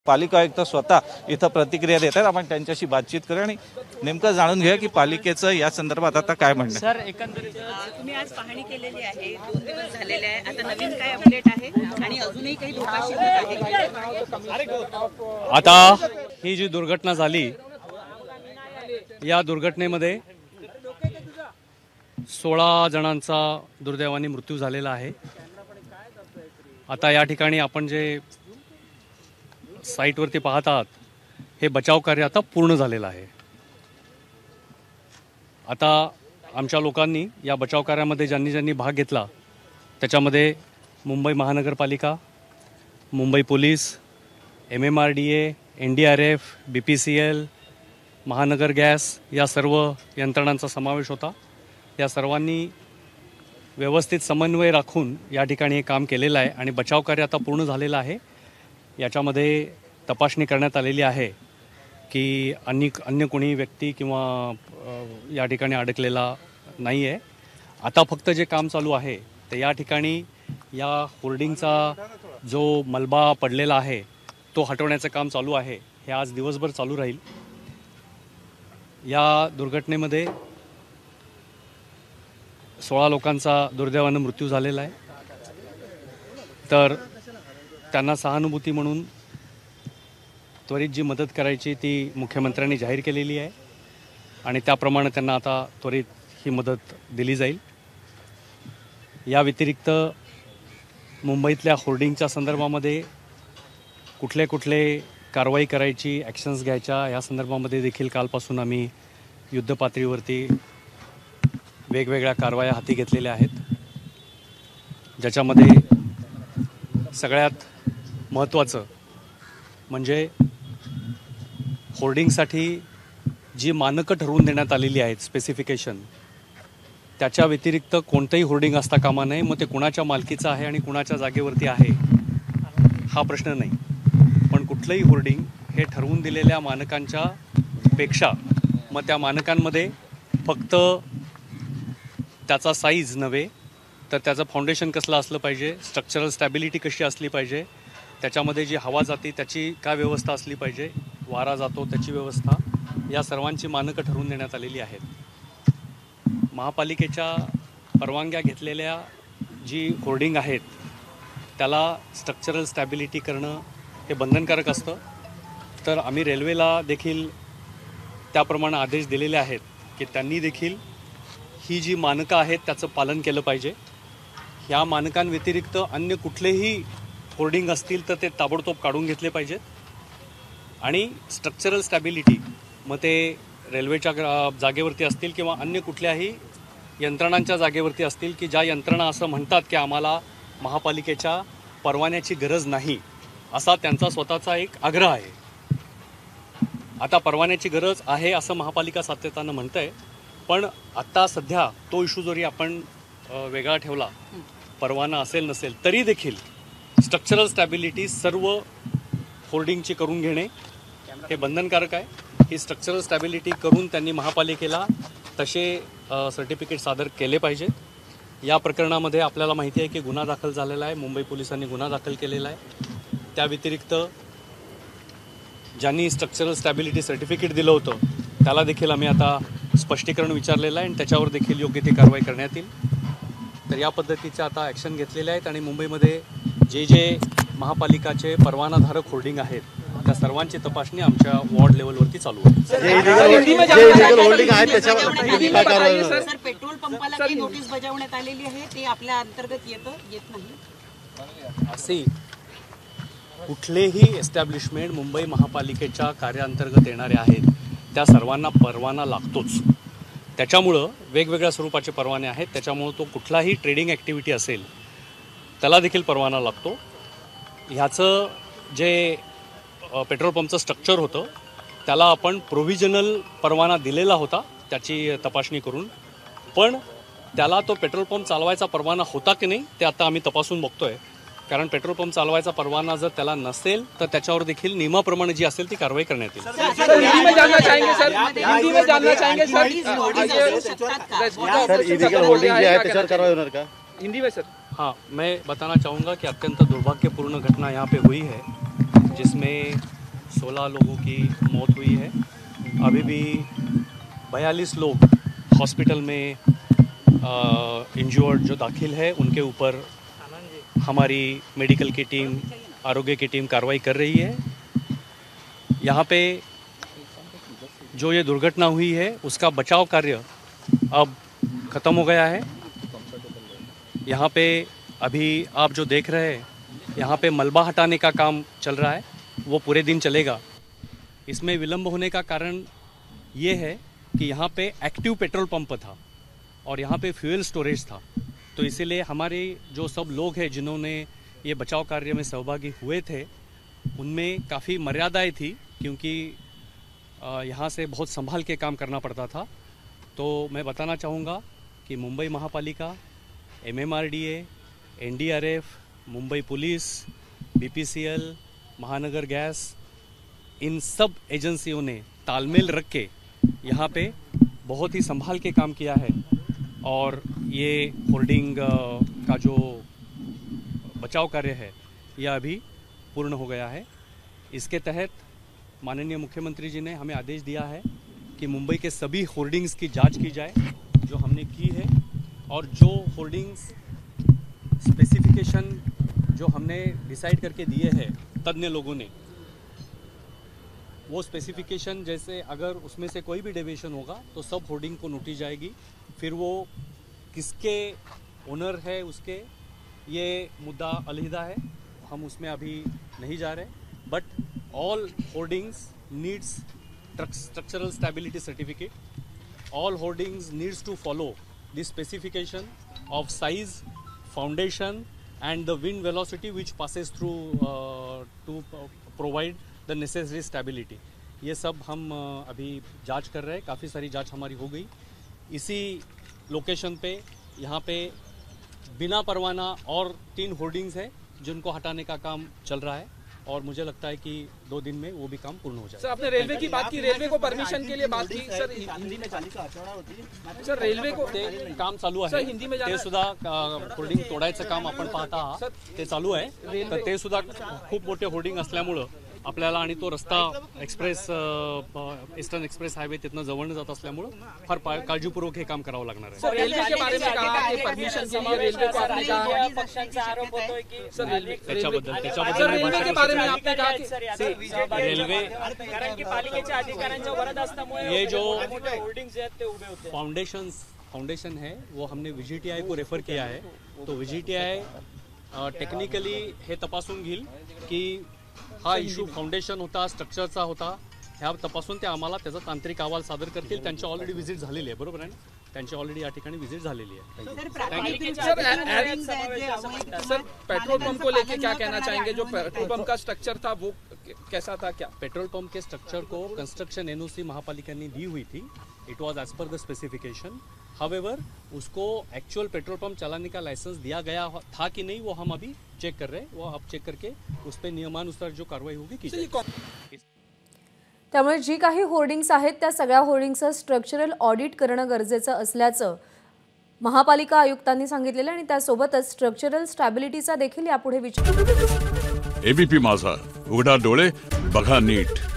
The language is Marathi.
पालिका आयुक्त स्वतः इथं प्रतिक्रिया देत आहेत। आपण त्यांच्याशी बातचीत करूया आणि नेमकं जाणून घेऊया की पालिकेचं या संदर्भात आता काय म्हणणं आहे। सर, एकंदरीत तुम्ही आज पाहणी केलेली आहे, 2 दिवस झालेले आहे, आता नवीन काय अपडेट आहे आणि अजूनही काही धोका शिल्लक आहे? आता ही जी दुर्घटना झाली, या दुर्घटनेमध्ये 16 जणांचा दुर्दैवाने मृत्यू झालेला आहे। आता या ठिकाणी आपण जे साईटवरती पाहत आहात, हे बचाव कार्य आता पूर्ण झालेलं आहे। आता आमच्या लोकांनी या बचाव कार्यामध्ये ज्यांनी भाग घेतला, त्याच्यामध्ये मुंबई महानगरपालिका, Mumbai police, MMRDA, NDRF, BPCL, महानगर गॅस या सर्व यंत्रणांचा समावेश होता। या सर्वांनी व्यवस्थित समन्वय राखून या ठिकाणी हे काम केलेलं आहे आणि बचाव कार्य आता पूर्ण झालेलं आहे। याच्यामध्ये तपासणी करण्यात आलेली आहे की अन्य कोणी व्यक्ती किंवा या ठिकाणी अडकलेला नाही आहे। आता फक्त जे काम चालू आहे ते या ठिकाणी या होर्डिंगचा जो मलबा पडलेला आहे तो हटवण्याचं काम चालू आहे। हे आज दिवसभर चालू राहील। या दुर्घटनेमध्ये 16 लोकांचा दुर्दैवाने मृत्यू झालेला आहे। तर त्यांना सहानुभूती म्हणून त्वरित जी मदत करायची ती मुख्यमंत्र्यांनी जाहीर केलेली आहे आणि त्याप्रमाणे त्यांना आता त्वरित ही मदत दिली जाईल। या व्यतिरिक्त मुंबईतल्या होर्डिंगच्या संदर्भामध्ये कुठले कारवाई करायची, ॲक्शन्स घ्यायच्या, या संदर्भामध्ये देखील कालपासून आम्ही युद्धपातळीवरती वेगवेगळ्या कारवाया हाती घेतलेल्या आहेत, ज्याच्यामध्ये सगळ्यात महत्त्वाचं म्हणजे होर्डिंगसाठी जी मानकं ठरवून देण्यात आलेली आहेत, स्पेसिफिकेशन, त्याच्या व्यतिरिक्त कोणतंही होर्डिंग असता कामा नये। मग ते कुणाच्या मालकीचं आहे आणि कुणाच्या जागेवरती आहे हा प्रश्न नाही, पण कुठलंही होर्डिंग हे ठरवून दिलेल्या मानकांच्या पेक्षा, मग त्या मानकांमध्ये फक्त त्याचा साईज नव्हे तर त्याचं फाउंडेशन कसलं असलं पाहिजे, स्ट्रक्चरल स्टॅबिलिटी कशी असली पाहिजे, त्याच्यामध्ये जी हवा जाते त्याची काय व्यवस्था असली पाहिजे, वारा जातो त्याची व्यवस्था, या सर्वांची मानकं ठरवून देण्यात आलेली आहेत। महापालिकेच्या परवानग्या घेतलेल्या जी होर्डिंग आहेत त्याला स्ट्रक्चरल स्टॅबिलिटी करणं हे बंधनकारक असतं। तर आम्ही रेल्वेला देखील त्याप्रमाणे आदेश दिलेले आहेत की त्यांनी देखील ही जी मानकं आहेत त्याचं पालन केलं पाहिजे। ह्या मानकांव्यतिरिक्त अन्य कुठलेही होर्डिंग असतील तर ते ताबडतोब काढून घेतले पाहिजेत आणि स्ट्रक्चरल स्टॅबिलिटी, मग ते रेल्वेच्या जागेवरती असतील किंवा अन्य कुठल्याही यंत्रणांच्या जागेवरती असतील की ज्या यंत्रणा असं म्हणतात की आम्हाला महापालिकेच्या परवान्याची गरज नाही, असा त्यांचा स्वतःचा एक आग्रह आहे। आता परवान्याची गरज आहे असं महापालिका सातत्यानं म्हणत आहे, पण आत्ता सध्या तो इश्यू जरी आपण वेगळा ठेवला, परवाना असेल नसेल तरी देखील स्ट्रक्चरल स्टॅबिलिटी सर्व होर्डिंगची करून घेणे हे बंधनकारक आहे। ही स्ट्रक्चरल स्टॅबिलिटी करून त्यांनी महापालिकेला तसे सर्टिफिकेट सादर केले पाहिजेत। या प्रकरणामध्ये आपल्याला माहिती आहे की गुन्हा दाखल झालेला आहे, मुंबई पोलिसांनी गुन्हा दाखल केलेला आहे। त्या व्यतिरिक्त ज्यांनी स्ट्रक्चरल स्टॅबिलिटी सर्टिफिकेट दिलं होतं त्याला देखील आम्ही आता स्पष्टीकरण विचारलेलं आहे आणि त्याच्यावर देखील योग्य ती कारवाई करण्यात येईल। तर या पद्धतीच्या आता ॲक्शन घेतलेल्या आहेत आणि मुंबईमध्ये जे महापालिकाचे परवानाधारक होर्डिंग आहेत त्या सर्वांची तपासणी आमच्या वॉर्ड लेवलवरती चालू आहे। सर, पेट्रोल पंपाला काही नोटीस बजावण्यात आलेली आहे, ते आपल्या अंतर्गत येत नाही? असे कुठलेही एस्टॅब्लिशमेंट मुंबई महापालिकेच्या कार्याअंतर्गत येणारे आहेत त्या सर्वांना परवाना लागतोच। त्याच्यामुळं वेगवेगळ्या स्वरूपाचे परवाने आहेत, त्याच्यामुळं तो कुठलाही ट्रेडिंग ॲक्टिव्हिटी असेल त्याला देखील परवाना लागतो। ह्याचं जे पेट्रोल पंपचं स्ट्रक्चर होतं त्याला आपण प्रोव्हिजनल परवाना दिलेला होता त्याची तपासणी करून, पण त्याला तो पेट्रोल पंप चालवायचा परवाना होता की नाही ते आता आम्ही तपासून बघतो आहे। कारण पेट्रोल पंप चालवायचा परवाना जर त्याला नसेल तर त्याच्यावर देखील नियमाप्रमाणे जी असेल ती कारवाई करण्यात येईल। हाँ, मैं बताना चाहूँगा कि अत्यंत दुर्भाग्यपूर्ण घटना यहाँ पे हुई है, जिसमें 16 लोगों की मौत हुई है। अभी भी 42 लोग हॉस्पिटल में इंजर्ड जो दाखिल है, उनके ऊपर हमारी मेडिकल की टीम, आरोग्य की टीम कार्रवाई कर रही है। यहाँ पे जो ये दुर्घटना हुई है उसका बचाव कार्य अब ख़त्म हो गया है। यहाँ पे अभी आप जो देख रहे हैं, यहाँ पे मलबा हटाने का काम चल रहा है, वो पूरे दिन चलेगा। इसमें विलंब होने का कारण ये है कि यहाँ पे एक्टिव पेट्रोल पंप था और यहाँ पे फ्यूल स्टोरेज था, तो इसीलिए हमारे जो सब लोग हैं जिन्होंने ये बचाव कार्य में सहभागी हुए थे, उनमें काफ़ी मर्यादाएं थी, क्योंकि यहाँ से बहुत संभाल के काम करना पड़ता था। तो मैं बताना चाहूँगा कि मुंबई महापालिका, MMRDA, NDRF, Mumbai police, BPCL, महानगर गैस, इन सब एजेंसियों ने तालमेल रख के यहाँ पे बहुत ही संभाल के काम किया है और ये होर्डिंग का जो बचाव कार्य है यह अभी पूर्ण हो गया है। इसके तहत माननीय मुख्यमंत्री जी ने हमें आदेश दिया है कि मुंबई के सभी होर्डिंग्स की जांच की जाए, जो हमने की है, और जो होर्डिंग्स स्पेसिफिकेशन जो हमने डिसाइड करके दिए हैं तज्ञ लोगों ने, वो स्पेसिफिकेशन जैसे अगर उसमें से कोई भी डेविएशन होगा तो सब होर्डिंग को नोटिस जाएगी। फिर वो किसके ओनर है उसके, ये मुद्दा अलहिदा है, हम उसमें अभी नहीं जा रहे। But all hoardings needs structural stability certificate, all hoardings needs to follow the specification of size, foundation and the wind velocity which passes through to provide the necessary stability। ये सब हम अभी जांच कर रहे हैं, काफ़ी सारी जांच हमारी हो गई। इसी लोकेशन पे यहाँ पे बिना परवाना और 3 होर्डिंग्स है जिनको हटाने का काम चल रहा है और मुझे लगता है कि 2 दिन में वो भी काम पूर्ण हो जाएगा। सर, आपने रेलवे की बात की, रेलवे को परमिशन के लिए बात की। सर हिंदी में सर रेल्वे को काम चालू आहे, हिंदी में ते सुद्धा होर्डिंग तोडायचं काम आपण पाहता आहात, ते चालू आहे। तर ते सुद्धा खूप मोठे होर्डिंग असल्यामुळं आपल्याला, आणि तो रस्ता एक्सप्रेस ईस्टर्न एक्सप्रेस हायवे तिथनं जवळनं जात असल्यामुळं फार काळजीपूर्वक हे काम करावं लागणार आहे। सर रेलवे के बारे में कहा आपने, परमिशन के लिए रेलवे को आपने कहा, पक्षांचा आरोप होतोय की त्याच्याबद्दल रेलवे के बारे में आपने कहा कि रेल्वे, कारण की पालिकेच्या अधिकाऱ्यांच्या वरदहस्तामुळे ये जो मोठे होर्डिंग्स आहेत ते उभे होते। फाउंडेशन है वो हमने VGTI को रेफर किया है, तो VGTI टेक्निकली हे तपासून घेईल की हा इश्यू फाउंडेशन होता, स्ट्रक्चरचा होता, ह्या तपासून ते आम्हाला त्याचा तांत्रिक अहवाल सादर करतील। त्यांची ऑलरेडी व्हिजिट झालेली आहे, बरोबर आहे ना? त्यांची ऑलरेडी या ठिकाणी व्हिजिट झालेली आहे। सर पेट्रोल पंप को लेके क्या कहना चाहेंगे? जो पेट्रोल पंप का स्ट्रक्चर था वो कैसा था? क्या पेट्रोल पंप के स्ट्रक्चर को कंस्ट्रक्शन NOC महापालिका ने दी हुई थी, it was as per the specification. However उसको एक्चुअल पेट्रोल पंप चलाने का लाइसेंस दिया गया था कि नहीं, वो हम अभी चेक कर रहे हैं। वो अब चेक करके उस पर नियमानुसार जो कार्रवाई होगी की जाएगी। त्यामुळे जी काही होर्डिंग्स आहेत त्या सगळ्या होर्डिंग्सचं स्ट्रक्चरल ऑडिट करणं गरजेचं असल्याचं महापालिका आयुक्तांनी सांगितलेलं आणि त्यासोबतच स्ट्रक्चरल स्टॅबिलिटीचा देखील यापुढे विचार। ABP माझा, उघडा डोळे बघा नीट।